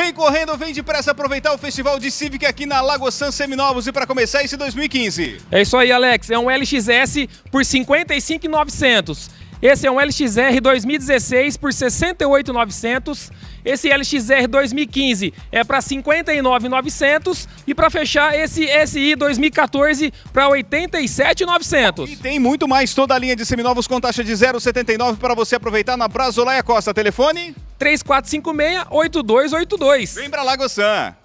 Vem correndo, vem depressa aproveitar o Festival de Civic aqui na Lagosan Seminovos e para começar esse 2015. É isso aí, Alex. É um LXS por R$ 55.900. Esse é um LXR 2016 por R$ 68.900. Esse LXR 2015 é para R$ 59.900 e para fechar esse SI 2014 para R$ 87.900. E tem muito mais, toda a linha de seminovos com taxa de 0,79 para você aproveitar na Praça Olaya Costa. Telefone 3456-8282. Vem para Lagosan.